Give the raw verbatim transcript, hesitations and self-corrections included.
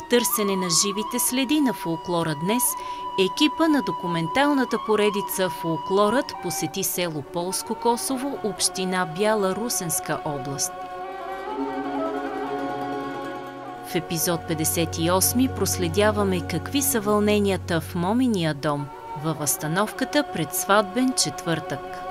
търсене на живите следи на фолклора днес, екипа на документалната поредица «Фолклорът» посети село Полско Косово, община Бяла, Русенска област. В епизод петдесет и осми проследяваме какви са вълненията в Моминия дом във възстановката пред сватбен четвъртък.